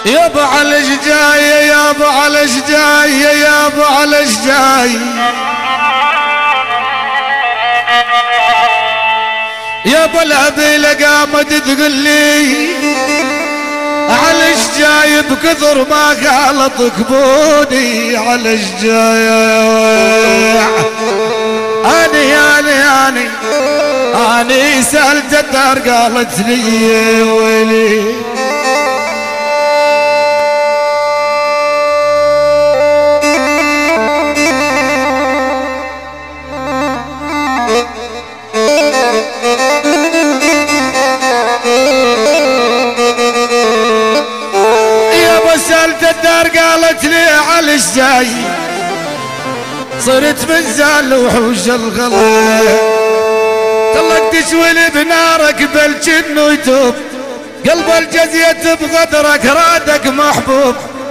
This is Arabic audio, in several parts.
يا ابو على جاي يا ابو على جاي يا ابو على جاي يا ابو العبيله قامت تقول لي على جاي بكثر ما غلطك بوني على جاي اني سالت الدار قالت لي يا ويلي قالت لي على الجاي صرت من زال وحوش الغلا طلقت تشوي بنارك بالجن ويتوب قلب الجزية بغدرك رادك محبوب.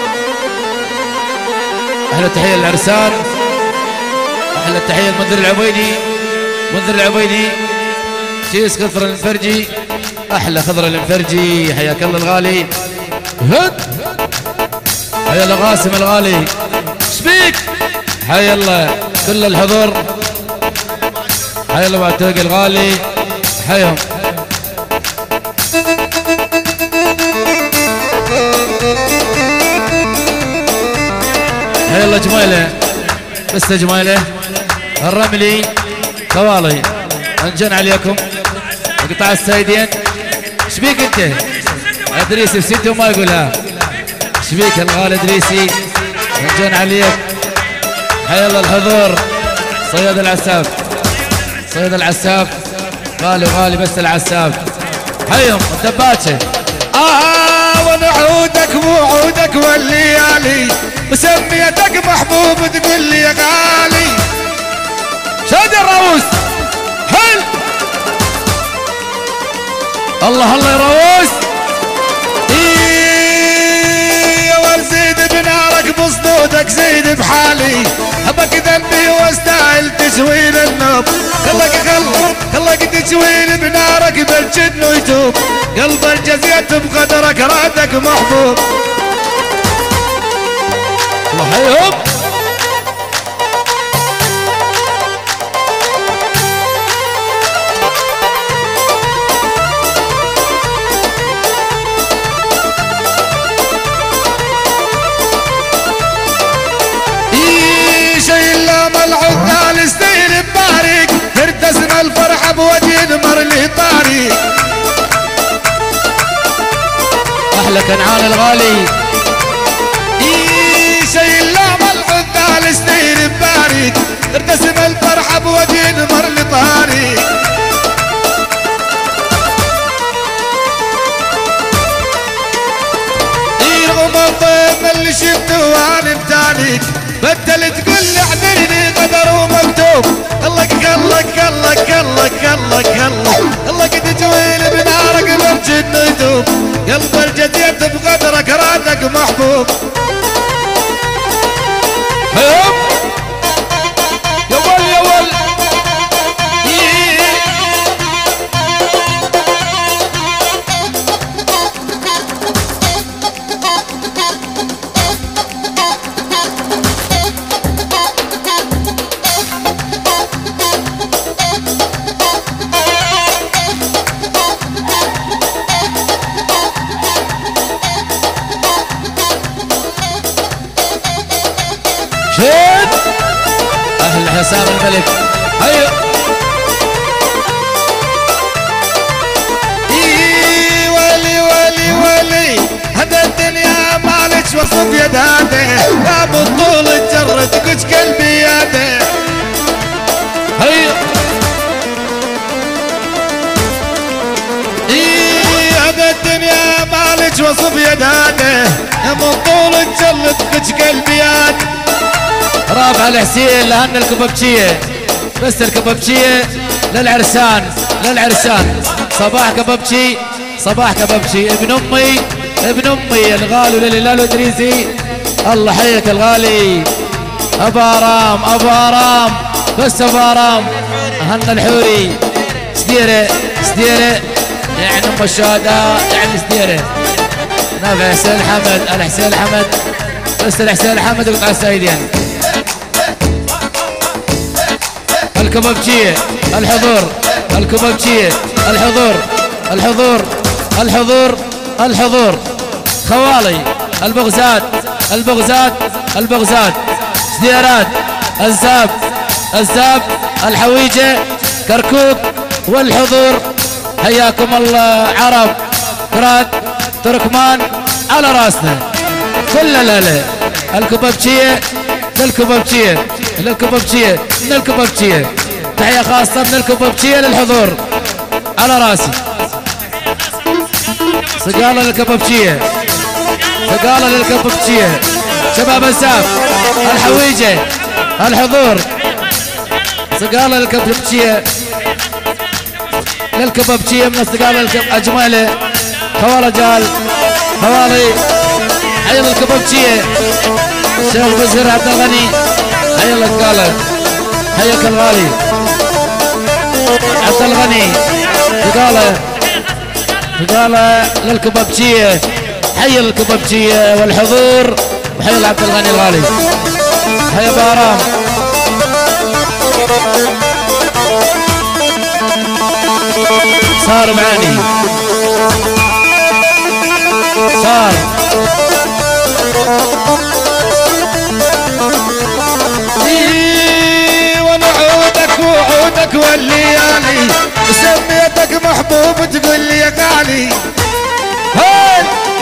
احلى تحية للعرسان، احلى تحية لمنذر العبيدي، منذر العبيدي شيس خضر المفرجي، احلى خضر المفرجي حياك الله الغالي. هد حيا الله قاسم الغالي شبيك، حيا الله كل الحضور، حيا الله معتوق الغالي حيهم. حيا الله جميله بس جميله الرملي طوالي انجن عليكم قطاع السيدين. شبيك انت ادريس بسيتي وما يقولها شبيك الغالي ادريسي انجن عليك. حيا الله الحضور صياد العساف، صياد العساف غالي وغالي بس العساف حيهم الدباتشه. وانا عودك مو عودك والليالي وسميتك محبوب تقول لي يا غالي. شاد الراوس حل الله الله يروس. يا ورزيد بنارك بصدودك زيد بحالي حبك ذنبي واستاهل تشويل النوب. خلك تشويل بنارك بالجن ويتوب قلب الجزية بقدرك رادك محبوب. الله حيهم ارتسم الفرحة بوجه نمر لي طاري. احلى كنعان الغالي شيل لام العذال سنين ببارك ارتسم الفرحة بوجه نمر لي طاري. رغم الضيف اللي شفته وانا بتاليك بدل تقول لي اعذرني قدر ومكتوب. الله تجويل بنارك بالجن يذوب قلب الجديد بقدرك رادك محبوب. حيوب يا ول يا ول شد اهل حسام الملك. هيا ولي ولي ولي هذا الدنيا مالك وصف يداده يا بطول تجرد كش قلبي ياده. هيا هذا الدنيا مالك وصف يداده يا بطول تجرد كش قلبي ياده. رابع الحسين لهن الكبابجية بس الكبابجية للعرسان للعرسان. صباح كبابجي صباح كبابجي ابن امي الغالي للهلال ادريسي. الله حيك الغالي ابو ارام ابو ارام بس ابو ارام هن الحوري سديره يعني ام الشهداء يعني سديره نافع حسين حمد، الحسين حمد، استاذ حسين حمد وقطع السعيدين. الكبابجية الحضور، الكبابجية الحضور، الحضور الحضور الحضور. خوالي البغزات، البغزات، البغزات، سديرات، الزاب، الزاب، الحويجة، كركوك والحضور. حياكم الله عرب، كراد، تركمان، على راسنا كل الليلة. الكبابجية للكبابجية، للكبابجية، من الكبابجية. تحية خاصة من الكبابجية للحضور على راسي. سقالة للكبابجية، سقالة للكبابجية. شباب الزاب، الحويجة، الحضور. سقالة للكبابجية، للكبابجية من السقالة أجمالة. خوالة جال، خوالي. حي الكبابجية. شيخ بزهر عبد الغني، حي القالة، حياك الغالي عبد الغني. سقالة، سقالة للكبابجية. حي الكبابجية والحضور، وحي عبد الغني الغالي. حي بارام. صار معاني، صار وانا عودك وعودك والليالي، سميتك محبوب تقول لي يا غالي. هاي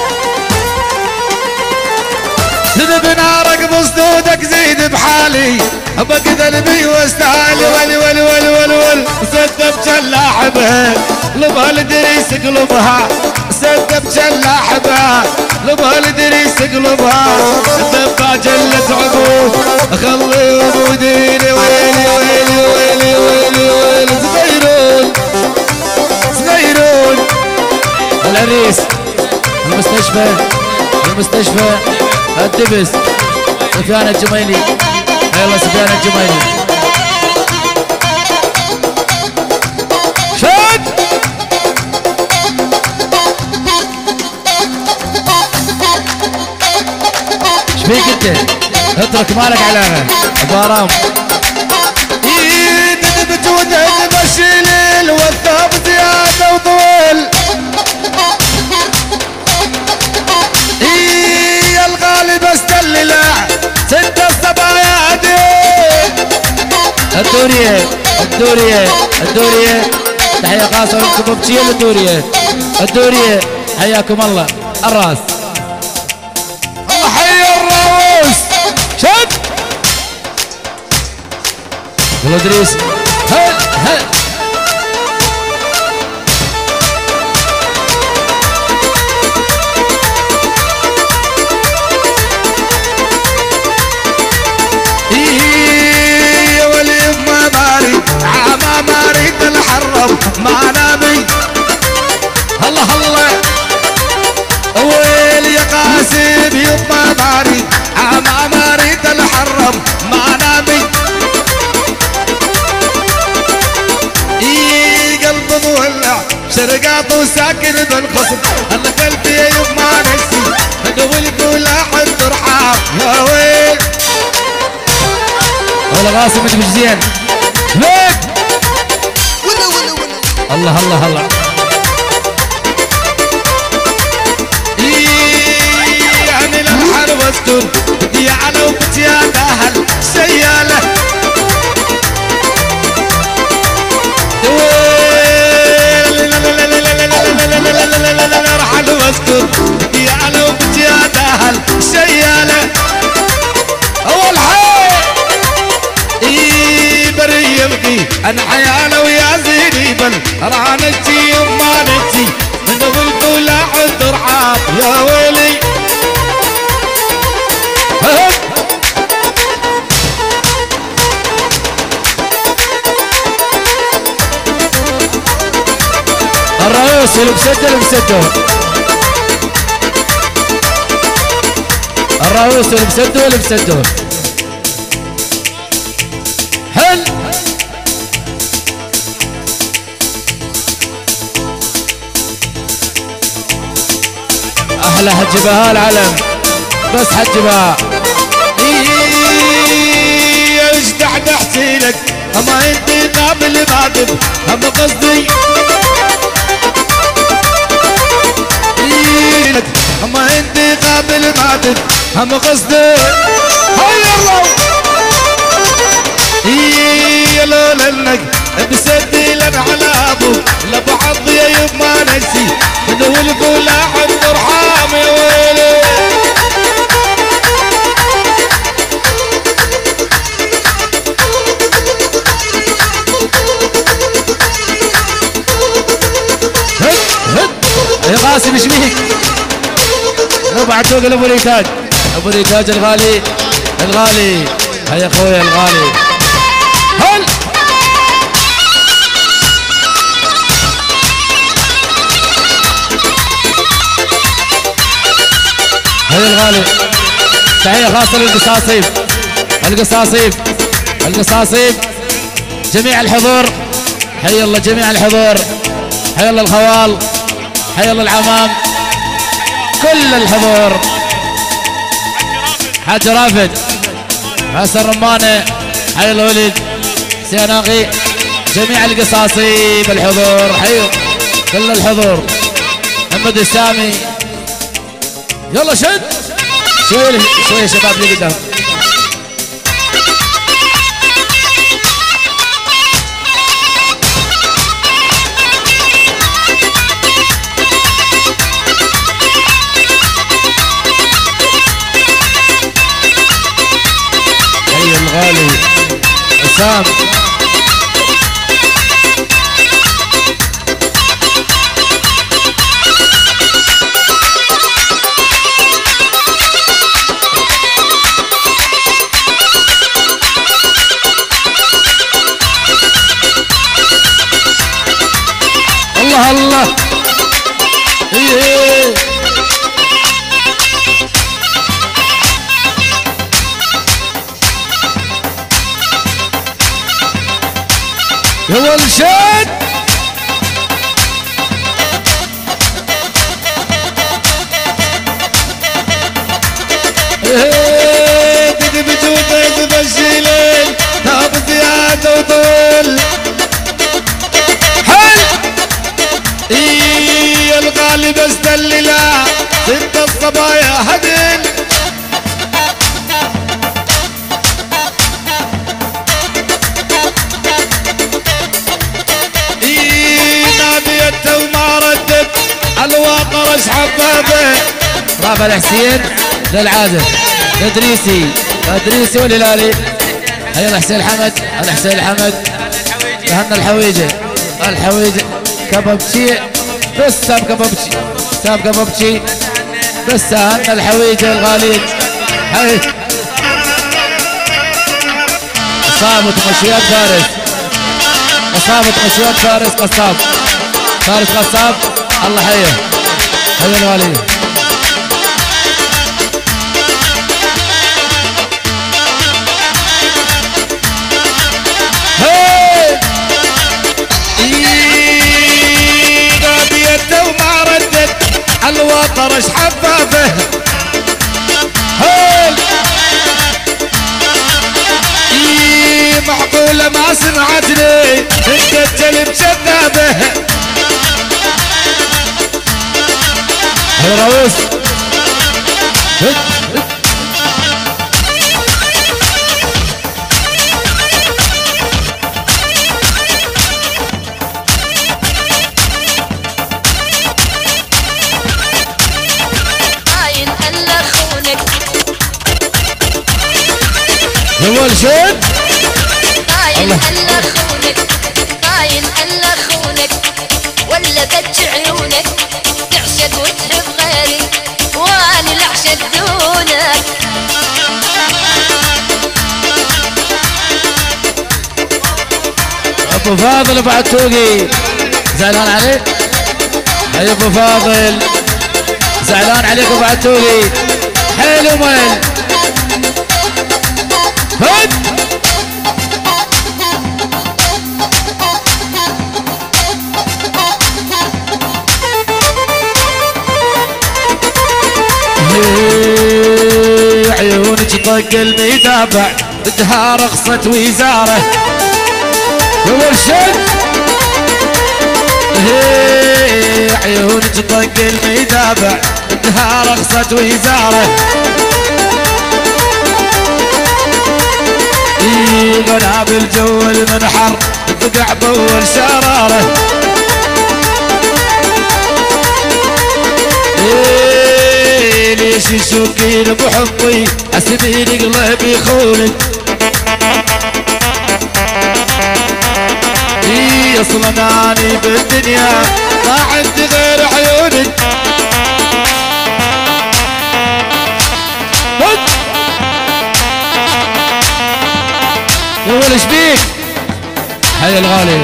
زد بنارك بصدودك زيد بحالي، بقذلبي واستاهل ولي ولي ولي ولي ولي. سد بجلاح بها لبها الدريس قلبها، سد بجلاح بها لبها الدريس قلبها. الدبا جلت عبود خلي وبوديني ويلي ويلي ويلي ويلي ويلي. صغيرون صغيرون. العريس، المستشفى، المستشفى، الدبس، سفيان الجميلي. يلا سفيان الجميلي. شد شفيك انت؟ اترك مالك علامة ابو ارام. ندبت ودهن بشيل والثوب زيادة وطول. يا الغالب استللع ست الصبايا دي. الدورية، الدورية، الدورية. تحية خاصة للكبابجية للدورية، الدورية. حياكم الله. الراس، الله حي الراوس. شد ولو ادريس. هل هل يا ولي ما ماري عما ماري الحرم ما نامي. الله الله ويل يا قاسم يما ماري عما ماري الحرم ما نامي. قلب مولع شرقاط وساكن بالخصم. انا قلبي يما نسي قبل كل احد ترحاب. يا ويل ولا غاسم انت مش زين. ليك الله الله الله. يعني للحرب اسكن بدي على وقت يا اهل سياله. رحل واسكن بدي على وقت يا اهل سياله. اول حي بري يبقي انا حياله ويا زيني بل رانتي ومانتي من قبل لا عد رحاب. يا ويلي الرئيس اللي بسده، اللي بسده. الرئيس اللي بسده، اللي بسده. هل احلى حجبها العلم بس حجبها. ايش قاعد احكي لك اما انت قابل ما تب اما قصدي اما انت قابل ما تب اما قصدي هيا الله يا لك بسدي لنا على ابوك لبعض يا يب ما نسي ندولك ولا عند ارحام يا ويلي. يا قاسم ايش بيك؟ ربع توق لابو ريتاج، ابو ريتاج الغالي الغالي، هيا اخويا الغالي. هل هيا الغالي، تحية خاصة للقصاصيب القصاصيب القصاصيب، جميع الحضور، حي الله جميع الحضور، حي الله الخوال، حي الله العمام، كل الحضور، حاج رافد، حسن رمانه، حي الله وليد، سيناقي، جميع القصاصيب الحضور، حيوا كل الحضور، محمد السامي، يلا شد شوية شوية شباب اللي قدام. حي الغالي حسام، الله الله ايه هو الشد تدي بجوده تبشيلين تاب زيادة وطول الغالي بس دللا ست الصبايا هدين ناديته وما ردت الواقر اش حبابه. رافع الحسين للعازف ادريسي ادريسي والهلالي، هيا الحسين الحمد الحسين الحمد، تهنى الحويجه الحويجه كبابتشي بس ساب كبابتشي ساب كبابتشي بس تهنى الحويجه الغاليين. هاي اصابة مشويات فارس، اصابة مشويات فارس قصاب، فارس قصاب الله حيه، هيا الغاليين. وما ردت الوطر اش حبابه هول معقولة ما سمعتني انت الجلب شذابه. هيا رويس هو الشد طاين الا خونك طاين الا خونك ولا بتش عيونك تعشق وتحب غيري وانا العشق دونك. ابو فاضل ابو عتوقي زعلان عليك، هيا ابو فاضل زعلان عليك ابو عتوقي، حلو مال هد عيونك طق المدافع بدها رخصة وزارة يا مرشد. عيونك طق المدافع بدها رخصة وزارة. غنى بالجو المنحر بقع بول شراره. ليش يشوكين بحبي حسبين قلبي خونك. اصلا اني بالدنيا ما عندي غير عيونك. يا ولد ايش بيك؟ حي الغالي.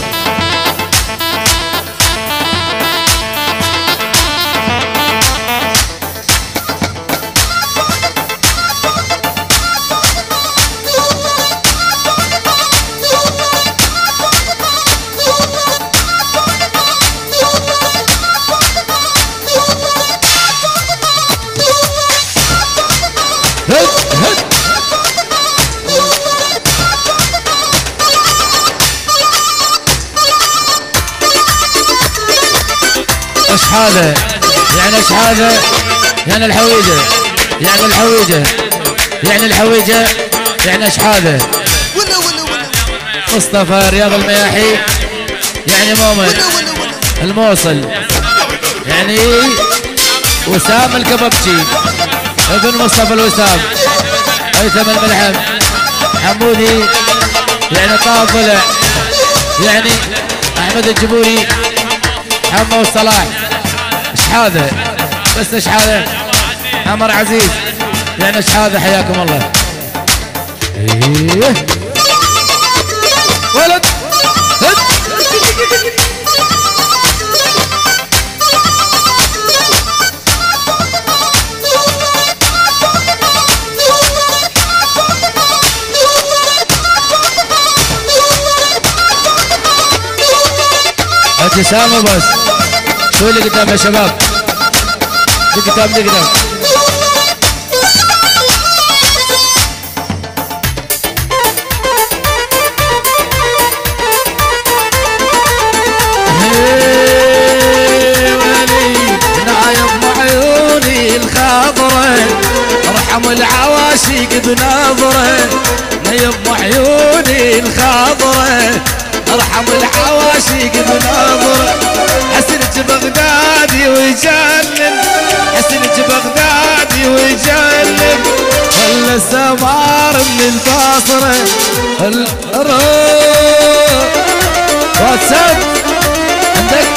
ايش هذا؟ يعني ايش هذا؟ يعني الحويجه، يعني الحويجه، يعني الحويجه، يعني ايش هذا؟ مصطفى رياض المياحي، يعني مؤمن الموصل، يعني وسام الكبابجي، ابن مصطفى الوسام، هيثم الملحم، حمودي، يعني طه ضلع، يعني احمد الجبوري، حمو الصلاح. ايش هذا؟ بس ايش هذا؟ عمر عزيز، يعني ايش هذا؟ حياكم الله. ايه ولد هد. ابتسامة بس. شو اللي قدام يا شباب؟ اللي قدام اللي قدام. نايم بعيوني الخضرة ارحم العواشق بنظرة. نايم بعيوني الخضرة ارحم العواشق بنظرة. حسنك بغدادي ويجنن، حسنك بغدادي ويجنن. ولا السمار من البصرة واتساب عندك.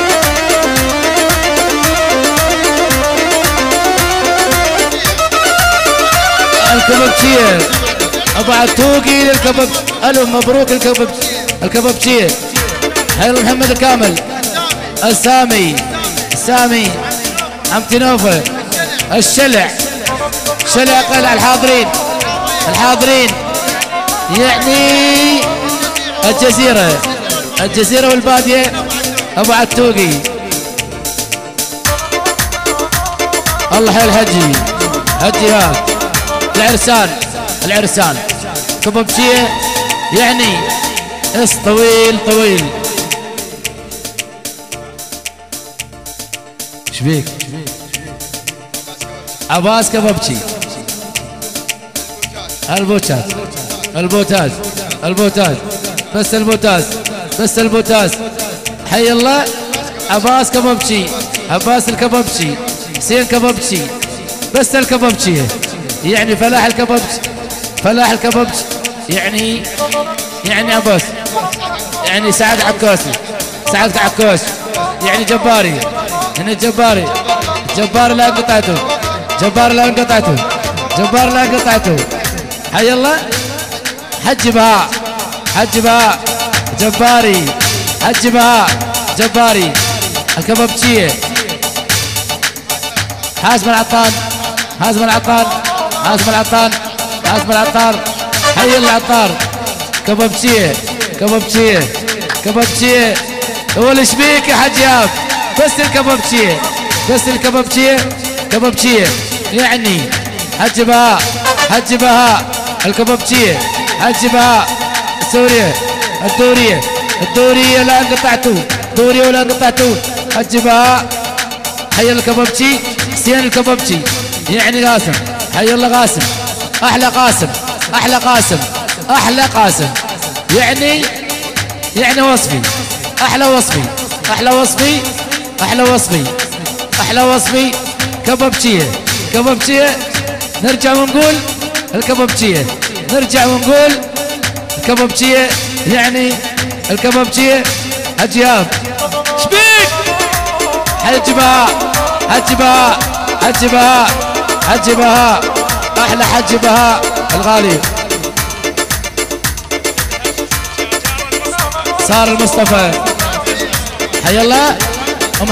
الكبابجية ابو عتوقي للكباب. الف مبروك الكبابجية. حلو محمد الكامل، السامي، السامي، عم تنوفة، الشلع، شلع قلع الحاضرين، الحاضرين، يعني الجزيرة، الجزيرة والبادية ابو عتوقي. الله حي الحجي، حجي هاد العرسان، العرسان كبابجية، يعني اس طويل طويل. ايش بيك؟ عباس كبابجي، البوتاز، البوتاز، البوتاز، بس البوتاز، بس البوتاز. حي الله. عباس كبابجي، عباس الكبابجي، حسين كبابجي، بس الكبابجي، يعني فلاح الكبابجي، فلاح الكبابجي، يعني عباس، يعني سعد عكاسي، سعد عكاس، يعني جباري، يعني جباري، جبار لا قطعته، جبار لا قطعته، جبار لا قطعته. حي الله. حج بهاء، حج بهاء جباري، حج بهاء جباري الكبابجية. حازم العطان، حازم العطان، حازم العطان، حازم العطار. حي العطار كبابجية، كبابجية، كبابجية. هو الشبيك يا حجياب، بس الكبابجية، بس الكبابجية، كبابجية يعني حج بهاء حج بهاء الكبابجية حج بهاء سوريا الدورية لا انقطعتوا دوري ولا انقطعتوا حج بهاء حي الكبابجي حسين الكبابجي يعني قاسم حي الله قاسم احلى قاسم احلى قاسم احلى قاسم يعني وصفي احلى وصفي احلى وصفي احلى وصفي احلى وصفي كبابجية نرجع ونقول الكبابجية نرجع ونقول الكبابجية يعني الكبابجية حج ايهاب شبيك حج بهاء حج بهاء حج بهاء حج بهاء احلى حج بهاء الغالي صار المصطفى حي الله ام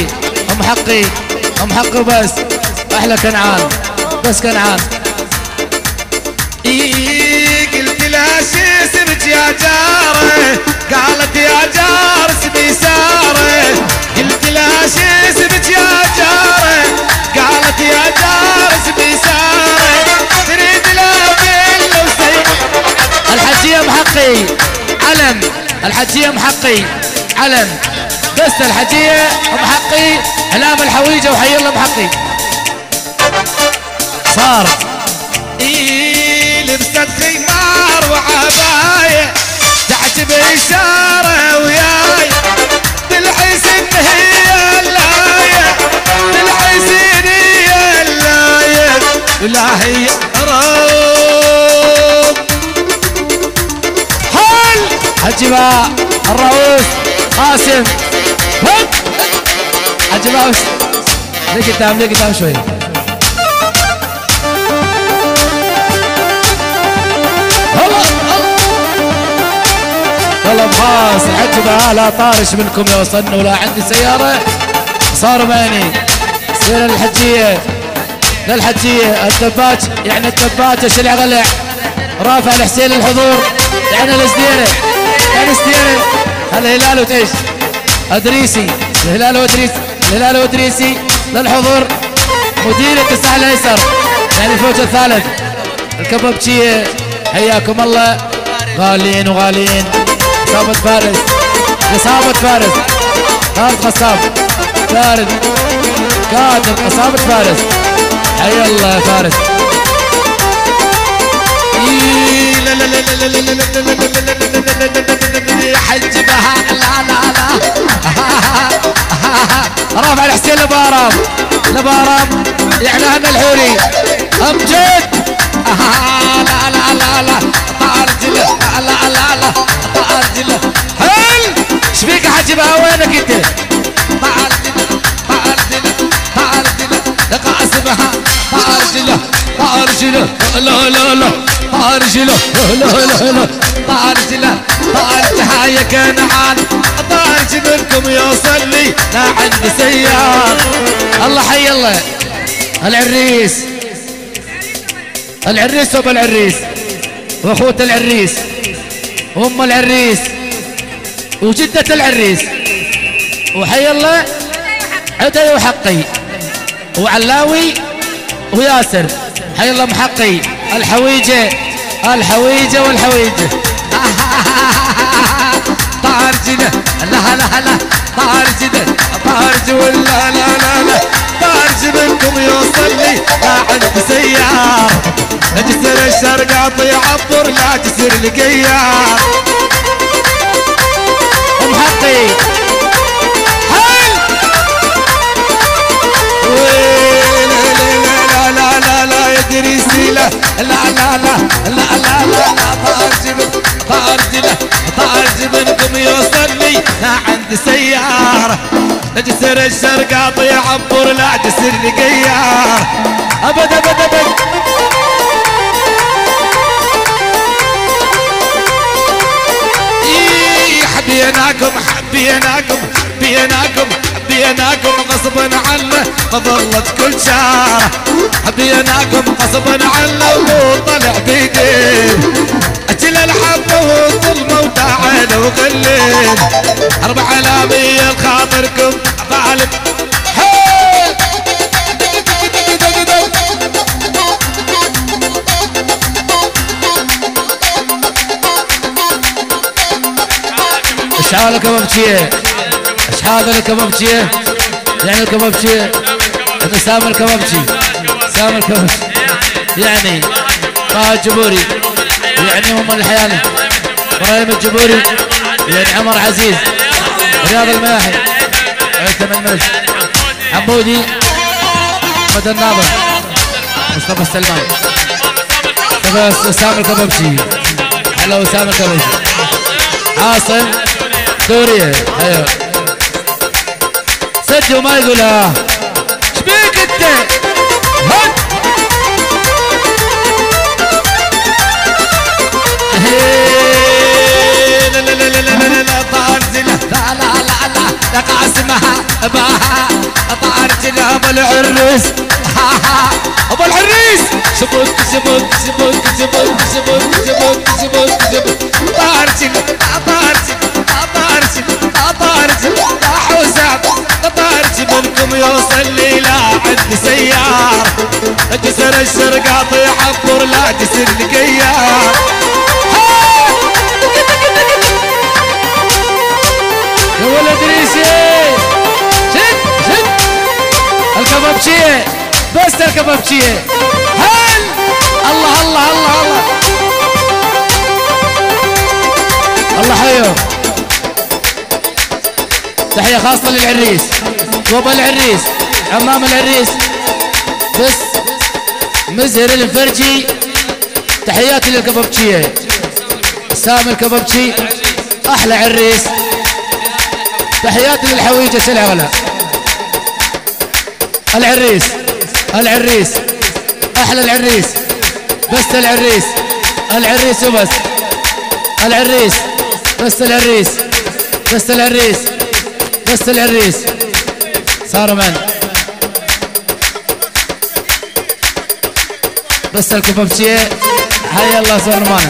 حقي بس احلى كنعان بس كنعان قلت لها شي سبت يا جاره قالت يا جار اسمي ساره قلت لها شي سبت يا جاره قالت يا جار اسمي ساره تريد لها بيل وسيف الحجية محقي علم الحجية محقي علم بس الحجية محقي علام الحويجة وحي الله محقي صار لبست خمار وعباية تعجب إشارة وياي بالحس إن هي اللاية بالحس إن هي اللاية ولا هي روب هل حجي بهاء الرؤوس قاسم حجي بهاء ليه قدام شوي والله بخاص الحج بهاء لا طارش منكم يوصلنا ولا عندي سيارة صار ماني سير للحجية الدباج يعني الدباج شلع غلع رافع الحسين الحضور يعني الاسديرة يعني اسديرة الهلال وتيش ادريسي الهلال وادريسي للحضور مديرة الساحل الايسر يعني الفوج الثالث الكبابجية حياكم الله غاليين وغاليين إصابة فارس غصاب فارس قادم إصابة فارس حي الله يا فارس لا لا لا لا لا لا حج بهاء لا رافع الحسين لبارام يعني هنا الحوري امجد لا طارجله لا طارجله هل شبيك حج بهاء وينك انت طارجله قاسمها طارجله لا طارجها يا كنعان طارج منكم يوصل لي لا عندي سيار الله حي الله العريس وابو العريس واخوة العريس وام العريس وجدة العريس وحي الله عدي وحقي وعلاوي وياسر حي الله محقي الحويجة والحويجة طارجنا لا طارج ولا لا طارج منكم يوصل لي لا عندي سيار جسر الشرق يعبر لا جسر القيار محقي لا يدريسي لا طارج منكم يوصل لي لا عندي سيارة جسر الشرق يعبر لا جسر القيار ابد حبيناكم غصبا عنه فظلت كل شارة حبيناكم غصبا عنه وطلع بيدين اجل الحبة والظلمة وتعالى وغلين 4000 خاطركم ظالم اشحال الكبابجيه اشحال الكبابجيه يعني الكبابجيه هذا سامر الكبابجي سامر الكبابجي يعني طه الجبوري يعني هم الحياني ابراهيم الجبوري يعني عمر عزيز رياض الملاحي عثمان الملك عبودي محمد الناظر مصطفى السلمان اسامه الكبابجي هلا اسامه الكبابجي عاصم دوريه ايوه سد وما يقولها شبيك انت هد لا لا لا لا لا لا طارزنا لا لا لا لا لا قاسمها باها طارزنا ابو العريس ابو العريس سبوك سبوك سبوك سبوك سبوك سبوك سبوك سبوك طارزنا طارزنا طارزنا طارزنا حوسع طارزنا منكم يوصل لي لا عندي سيار جسر الشرقاط يحضر لا جسر القيار يا ولد ريسي شد شد الكبابجيه بس الكبابجيه هل الله الله الله الله الله حيو تحية خاصة للعريس وابو العريس عمام العريس بس مزهر الفرجي تحياتي للكبابجيه سامي الكبابجي احلى عريس تحياتي للحويجة العغلة العريس العريس احلى العريس بس العريس العريس وبس العريس بس العريس بس العريس بس العريس صار من بس الكبابجيه حي الله سلمانه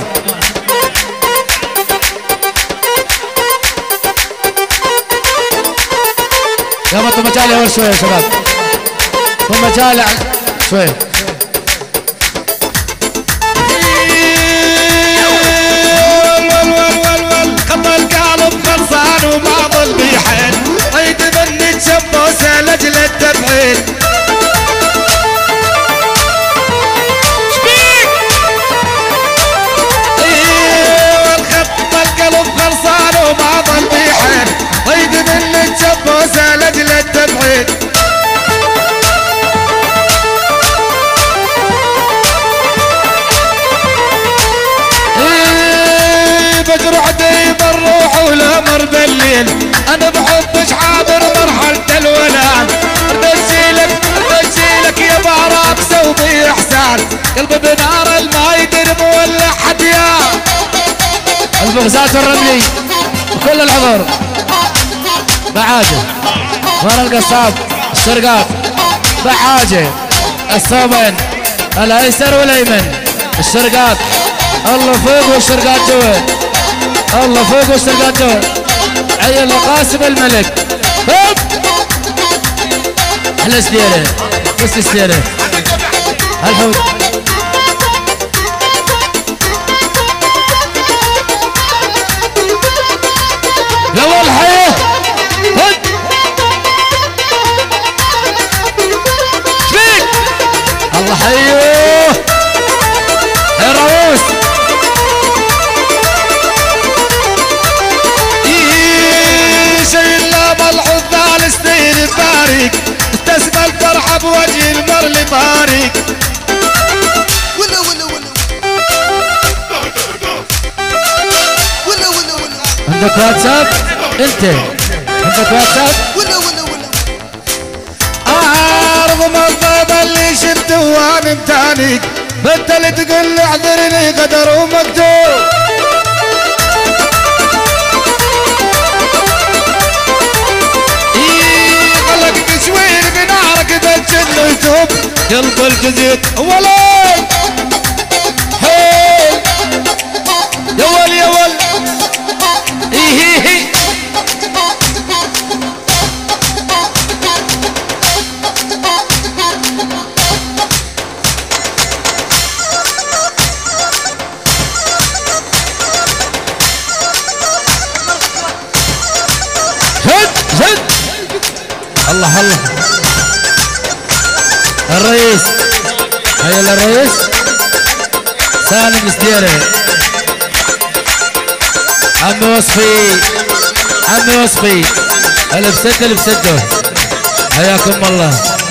يا بطل مجالي اول شويه يا شباب ومجالي شويه خط القلب خلصان وما ظل بيحن عيد مني تشبوسه لاجل التبعيد شبيك والخط القلب خلصان وما ظل بيحن عيد مني تشبوسه لاجل التبعيد بجرح ديب الروح والامر بالليل انا بحبش عابر مرحلة الولاد ردشيلك يا بعراب سوي احسان قلبي بنار الما يدري مولع حديان البغزات والرملي وكل الحضور بعاجه ورا القصاب الشرقات بعاجه الصوبين الايسر والايمن الشرقات الله فوق والشرقات جوا الله فوق والشرقات جوا عيل قاسم الملك هوب احلى سديره بس سديره الحوت يلا الحياه هد شبيك الله حيوه يا روس العذال سنين الطريق استسمى الفرحة بوجه المر لطارق ولا ولا ولا ولا ولا ولا عندك واتساب؟ انت عندك واتساب؟ ولا ولا ولا اعرض مضاد اللي شفته وانا متانيك انت اللي تقول لي اعذرني قدر ومكتوب تشوين بنارك ذا اليوتيوب قلب الجزيت ولي حيل يا ول هي الله الله. الرئيس هيا الرئيس سالم سديري. عمي وصفي عمي وصفي الف ستة الف ستة حياكم الله.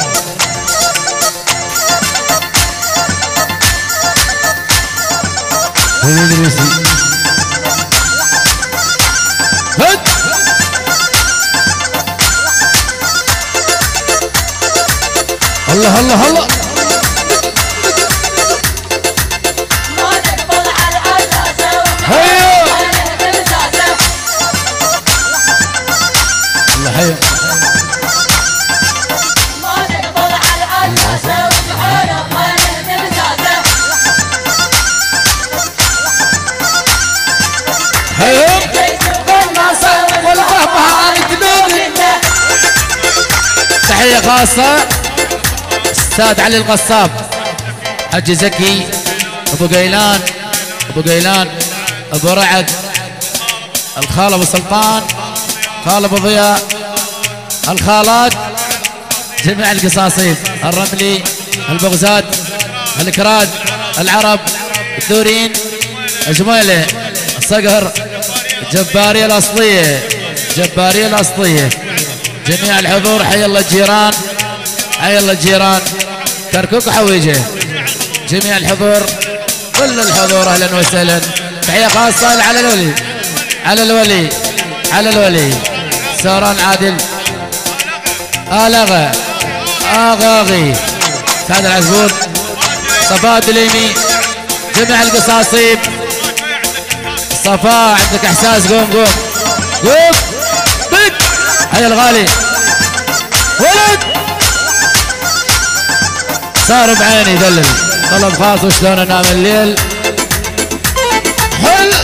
هد الله الله الله. هيا الله هيا تحية خاصة استاذ علي القصاب، حجي زكي، ابو قيلان، ابو قيلان، ابو رعد، الخال ابو سلطان، خال ابو ضياء، الخالات، جميع القصاصين، الرملي، البغزاد، الكراد، العرب، الدورين، الجميله، الصقر، الجباريه الاصليه، الجباريه الاصليه، جميع الحضور. حي الله الجيران، حي الله الجيران، كركوك وحويجه، جميع الحضور، كل الحضور اهلا وسهلا. تحيه خاصه على الولي، على الولي، على الولي، سوران عادل، آلغة، آغاغي، سعد العزبون، صفاء الدليمي، جميع القصاصيب. صفاء عندك احساس، قوم قوم قوم بك. هيا الغالي ولد صار بعيني يدلل، طلب خاص وشلون انام الليل. حل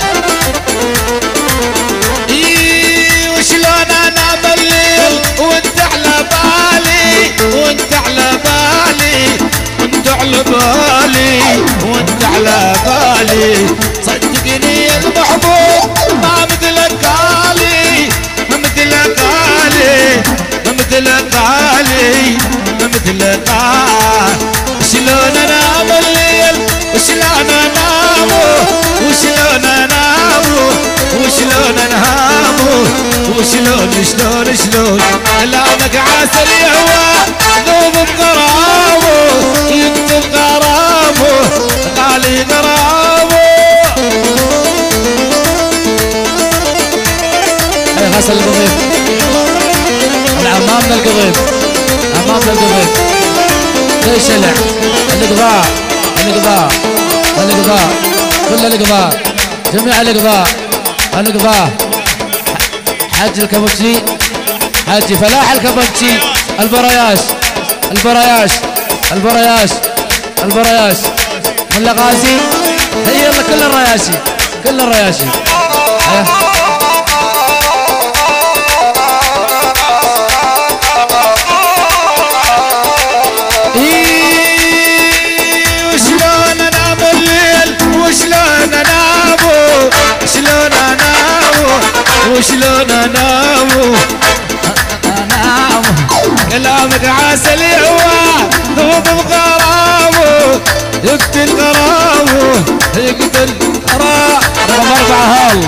وشلون انام الليل وانت على بالي، وانت على بالي، وانت على بالي، وانت على بالي. صدقني المحبوب ما مثلك غالي، ما مثلك غالي، ما مثلك غالي، ما مثلك غالي. شلون انام الليل وشلون انام، وشلون انام، وشلون انام، وشلون شلون شلون. كلامك عسل يهوى ذوب بغرامه، يكتب غرامه غالي غرامه. هي غسل القضيب، العمام القضيب، عمام القضيب، ليش شلع القضاء، القضاء، القضاء، كل القضاء، جميع القضاء، القضاء. حج الكبوتشي، حج فلاح الكبوتشي، البرياش، البرياش، البرياش، البرياش، من لغازي. هي يلا كل الرياشي، كل الرياشي. وشلون انام الليل وشلون انام، شلون انام، وشلون انام، انام. كلامك عسل يهوى ذوب بغرامه، يقتل غرامه، يقتل غرامه. رقم 4 هال.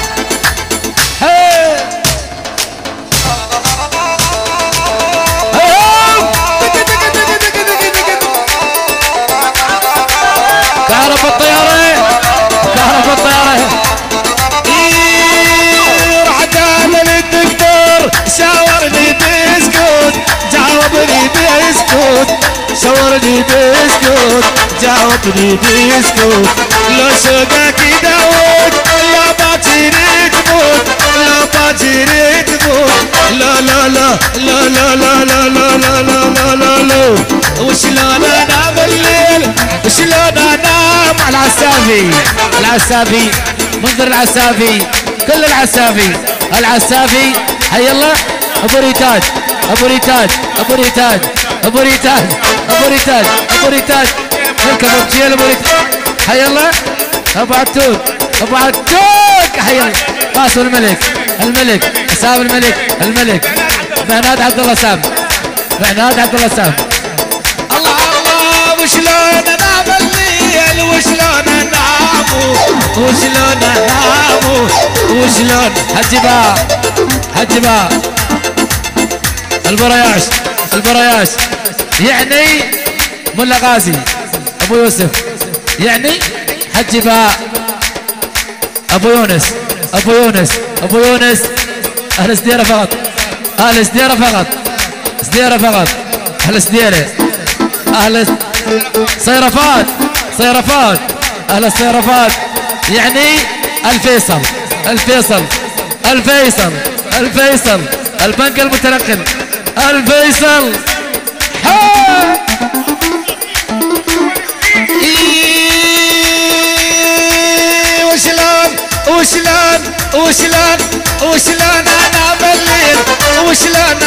كهرب الطيارة، كهرب الطيارة. رحت انا للدكتور شاورني بسكوت، جاوبني بسكوت، شاورني بسكوت، جاوبني بسكوت. لو شوقك يداوك لا باكر تموت، لا باكر تموت. لا لا لا لا لا لا لا لا لا لا لا لا. وشلون انام الليل وشلون انام. العسافي، العسافي، منذر العسافي، كل العسافي، العسافي. حي الله ابو ريتاج، ابو ريتاج، ابو ريتاج، ابو ريتاج، ابو ريتاج، ابو ريتاج، الكبوتشي ابو ريتاج. حي الله ابو عتوق، ابو عتوق. حي الله قاسم الملك، الملك، حساب الملك، الملك، بنات عبد الله سام، عناد عبد الله سام. الله الله وشلون انام الليل وشلون انام وشلون انام وشلون هجبا البرياش يعني ملا غازي ابو يوسف يعني هجبا ابو يونس اهل سديره فقط اهل صيرفات اهل الصيرفات يعني الفيصل البنك المتنقل الفيصل. وشلون انام الليل وشلون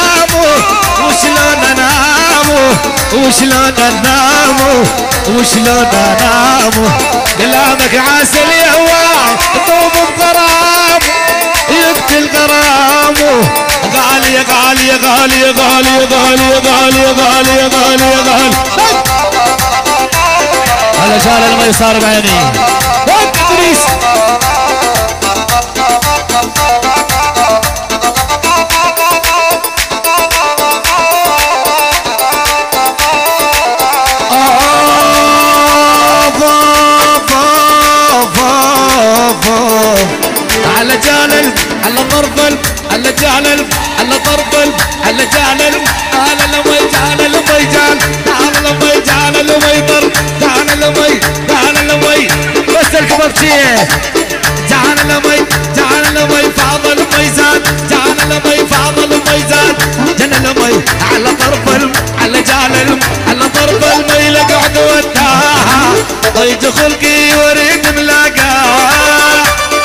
انام كلامك عسل يا هواه طوب بغرام يقتل غرامه غالي هلا جال ما يصار بعيني ادريس على جالل على طرفل على جالل على طرفل على جالل على لما يجعل لما يجعل على لما يجعل لما يضر جعل لما بس الكبابشيه جعل لما يفاضل ما يزاد جعل لما يفاضل ما يزاد جن لما على طرفل على جالل على طرفل ما يلقعد وداها ضيج خلقي وريد ملاقاه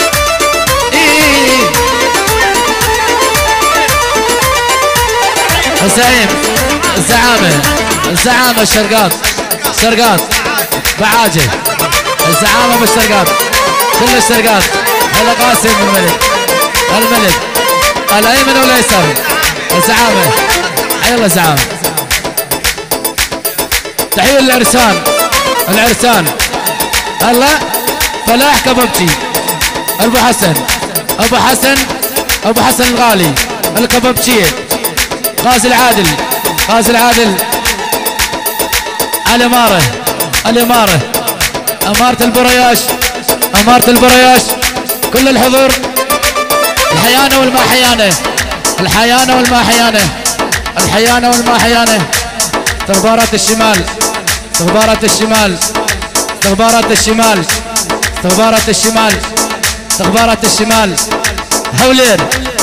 حسين الزعامة الشرقات بعاجل الزعامة بالشرقات كل الشرقات هلا قاسم الملك الايمن والايسر الزعامة حي الله الزعامة. تحية للعرسان هلا فلاح كبابجي ابو حسن الغالي الكبابجي غازي العادل الإمارة أمارة البرياش كل الحضور الحيانة والماحيانة استخبارات الشمال هولير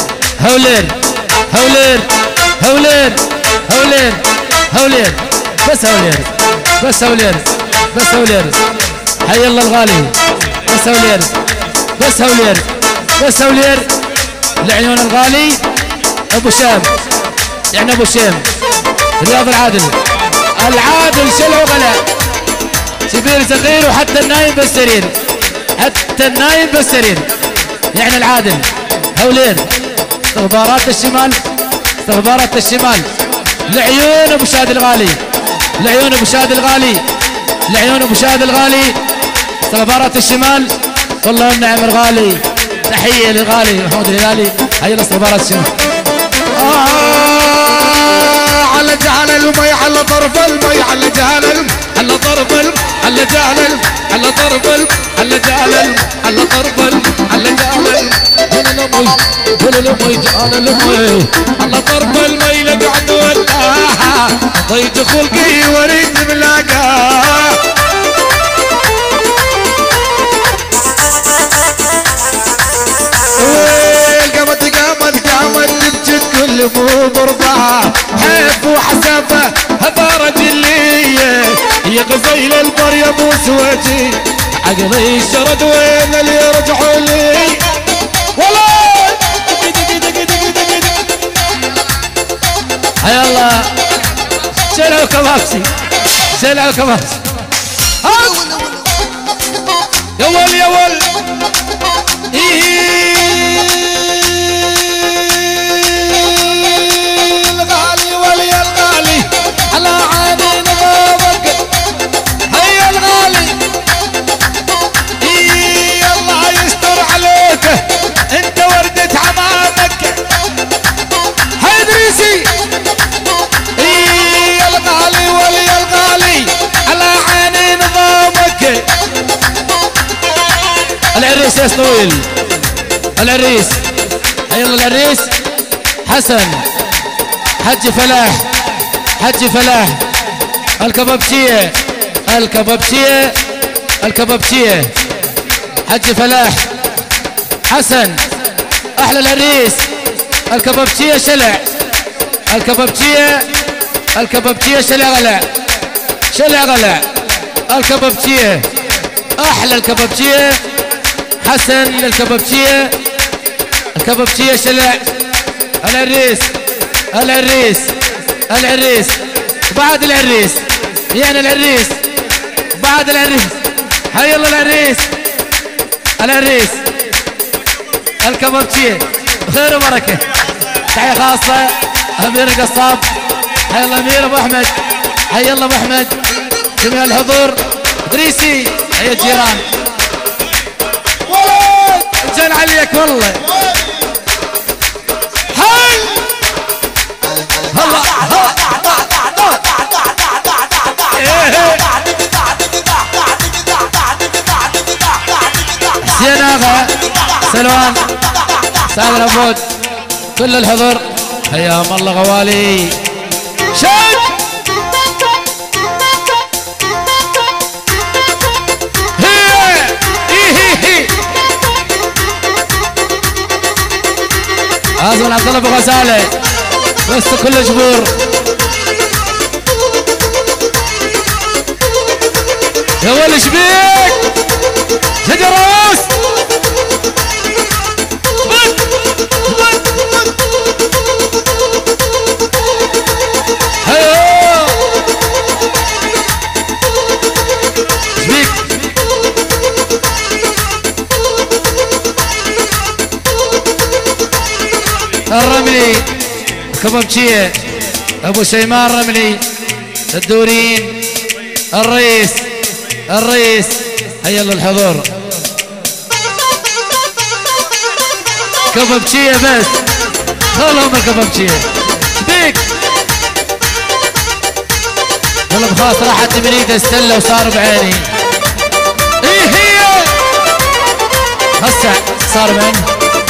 بس هولير حي الله الغالي بس هولير العيون الغالي ابو شام رياض العادل شلو غلا كبير صغير وحتى النايم بالسرير يعني العادل هولير استخبارات الشمال لعيون ابو شاد الغالي استخبارات الشمال والله النعم الغالي. تحيه للغالي محمود الهلالي هي استخبارات الشمال. على جعل المي على طرف المي على جعل على طرف على جعل على طرف على جعل على طرف على جعل على طرف المي لقعد وداها ضيج خلقي وريد ملاقاه قامت تبجد كل مو برضاها حيف وحسافة هذا رجلية يا غزيل البر يا ابو سويتي عقلي الشرد وين اللي يرجعوا لي والله هيا الله شيلوا كبابسي يا ول الغالي ولي سيس طويل. العريس يلا العريس حسن حج فلاح، حج فلاح. الكبابشية الكبابشية الكبابشية حج فلاح حسن. احلى العريس الكبابشية شلع، الكبابشية الكبابشية شلع غلع، شلع غلع الكبابشية. احلى الكبابشية حسن الكبابشية، الكبابشية شلع. العريس العريس العريس بعد العريس يعني العريس بعد العريس. هيا يلا العريس العريس الكبابشية خير وبركة. تحية خاصة أمير القصاب. هيا يلا أمير أبو أحمد، هيا يلا أبو أحمد، جميع الحضور. إدريسي هيا الجيران جل عليك والله. هاي هلا حسين آغا سلوان سعد العبود كل الحضور. حياهم الله غوالي. شد عازم عبد الله ابو غزاله وسط كل جبور. يا ولد شبيك شد راس هيا شبيك الرملي كبابشية ابو شيماء الرملي الدورين الرئيس الرئيس. هيا للحضور كبابشية بس خلهم الكبابشية شبيك. والله بخاص راحت من ايده السله وصار بعيني. ايه هي هسه صار بعيني.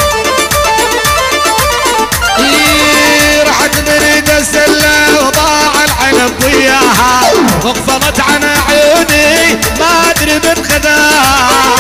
راحت نريد السلة وضاع العنب وياها وقفلت عن عيوني ما ادري من خداها.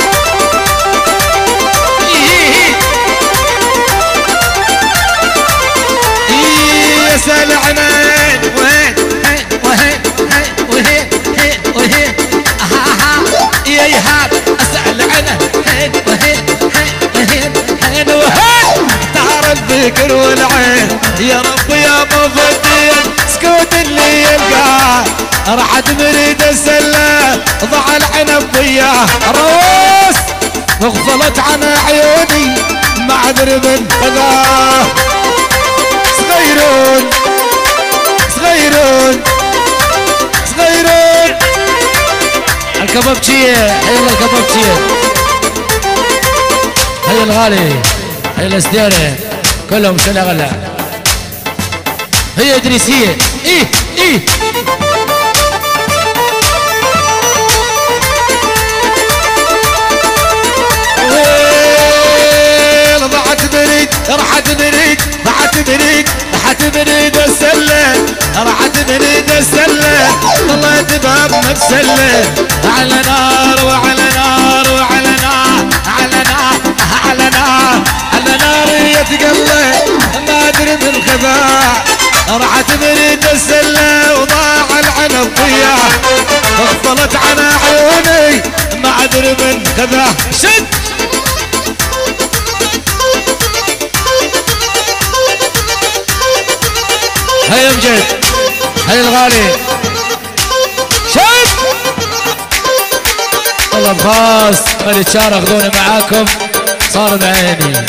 يا سل عنين وين وين وين وين يا يهاب اسال عنه وين وين وين وين تعرف الفكر والعين. يا رب يا مفدين سكوت اللي يلقاه. راحت مريد السله ضاع العنب وياه روس وغفلت عن عيوني ما ادري من خداه. صغيرون صغيرون صغيرون الكبابشية. هيا الكبابشية هيا الغالي هيا السديرة كلهم شلة غلا. هي إدريسية إيه إيه ضاعت بريد راحت بريد ضاعت بريد راحت بريد السلة راحت بريد السلة طلعت باب متسلة على نار وعلى نار وعلى نار على نار على نار على نار يتقلى ما ادري من خفاء. راحت بريد السلة وضاع العنب وياه غفلت عن عيوني ما ادري من خفاء. شد هيا مجد هيا الغالي شد. والله بخاص مالي تشار اخذوني معاكم صار بعيني.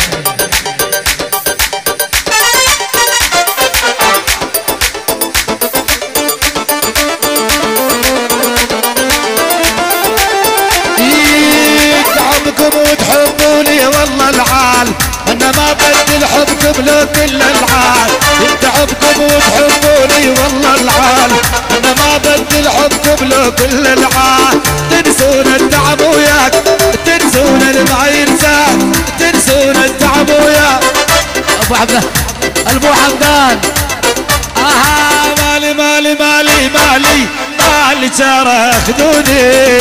تعبكم وتحبوني والله العال انا ما بدل حبكم لو كل العال. تعبكم وتحبوني والله العال انا ما بدل حبكم لو كل العال. تنسون التعب وياك تنسون المعي ترى خذوني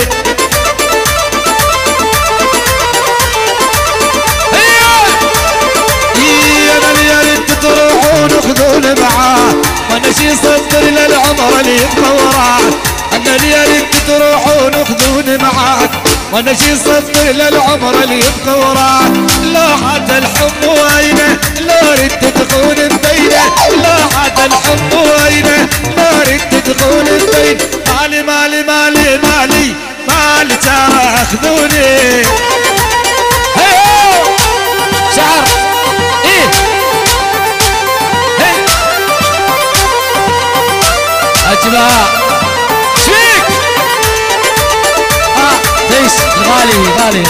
يا ريت تروحون وخذوني معاه وانا شي صدر للعمر اللي يبقى وراه انا يا ريت تروحون وخذوني معاك وانا شي صدر للعمر اللي يبقى وراه لوحة الحب وينه لو ريت تدخل بينه لوحة الحب وينه لو ريت تدخل بينه مالي مالي مالي مالي مالي ترى خذوني شعر ايه اجمع شيك ليش الغالي غالي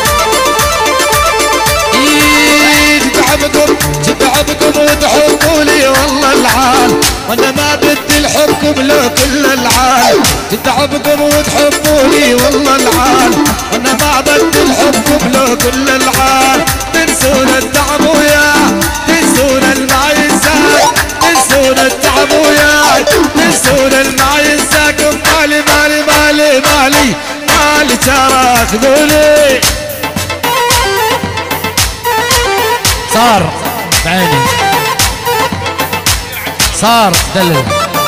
تتعبكم وتحبوا لي والله العال وانا ما بدي الحبكم لو كل العال تتعبكم وتحبوا لي والله العال وانا ما بدي الحبكم لو كل العال تنسون التعب وياه تنسون المعيسة تنسون التعب وياه تنسون المعيسة مالي مالي مالي مالي مالي ترى خذوني صار بعيني صار دلل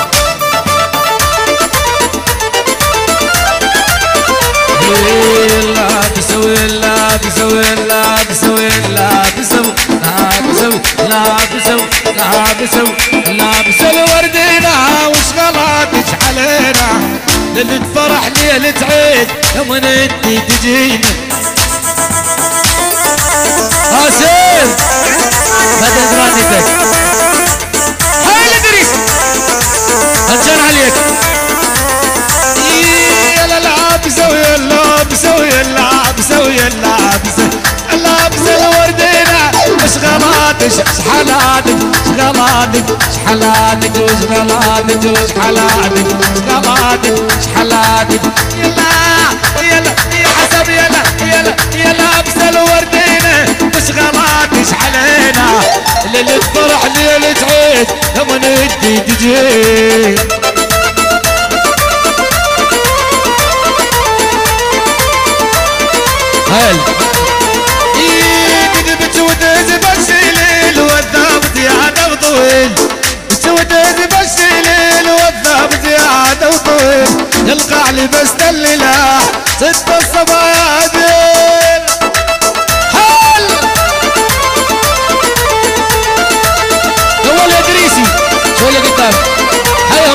لا بيسوي لا بيسوي لا بيسوي لا بيسوي لا بيسوي لا بيسوي لا بيسوي لا بيسوي وردينا وش غلطش علينا ليلة فرح ليلة عيد يوم انتي تجينا حسين بدل دراستك هاي الادريس هنجان عليك يا لا بسوي لا بسوي لا بسوي لا لا بسوي وردينا وش غلطش وش حلاتك وش غلطك وش حلاتك وش غلطك وش حلاتك وش غلطك وش حلاتك يلا يلا يا حسب يلا يلا يلا بسوي وردينا وش غلطش علينا ليلة فرح ليلة عيد لما ندي تجي هل ايدي بتودز بشيل والذهب زيادة وطويل بتودز بشيل والذهب زيادة وطويل يلقى لي بس دلله ست الصبايا هل اول يا دريسي شو اللي قدام هيهم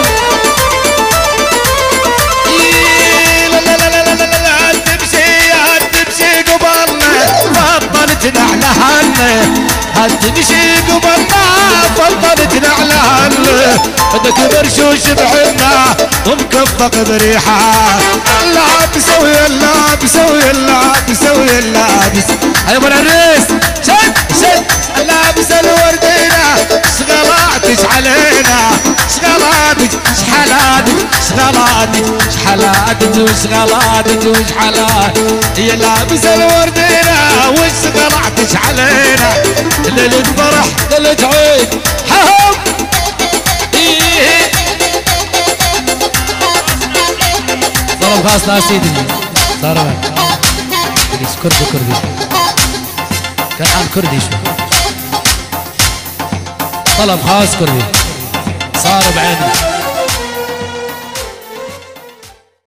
هتمشي قبلنا فضلت نعلان بدك برشوش بحنا ومكفق بريحة لا بسوي لا بسوي لا بسوي لا هيا ابو العريس شد شد لابس الوردينا شغلاتك علينا شغلاتك شحلاتك شغلاتك شحلاتك وشغلاتك وشحلاتك يا لابس الوردينا وشغلاتك علينا ليلة فرح ليلة عيد حهم طلب خاص لا سيدي صار كردي كردي كان عن كردي شو طلب خاص كردي صار بعيني